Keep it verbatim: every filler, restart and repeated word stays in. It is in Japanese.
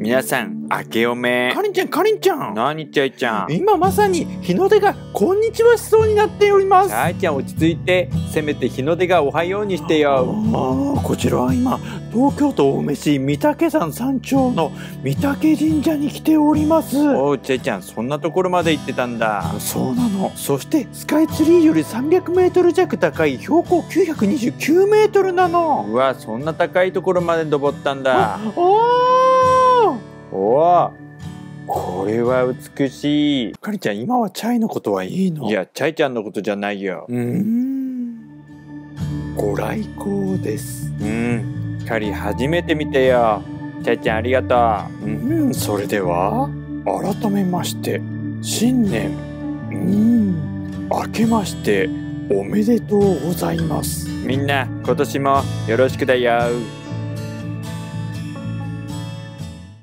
皆さん、明けおめ。 かりんちゃん、かりんちゃん。 何ちゃいちゃん。 今まさに日の出がこんにちはしそうになっております。 ちゃいちゃん落ち着いて、せめて日の出がおはようにしてよ。 ああ、こちらは今東京都青梅市御嶽山山頂の御嶽神社に来ております。 おう、ちゃいちゃん、そんなところまで行ってたんだ。 そうなの。そしてスカイツリーよりさんびゃくメートル弱高い標高きゅうひゃくにじゅうきゅうメートルなの。 うわ、そんな高いところまで登ったんだ。 おおお、これは美しい。 かりんちゃん、今はチャイのことはいいの？ いや、ちゃいちゃんのことじゃないよ。 うーん、ご来光です。 うん、かり初めて見てよ。ちゃいちゃんありがとう。 うん、それでは改めまして新年、うん、明けましておめでとうございます。 みんな今年もよろしくだよ。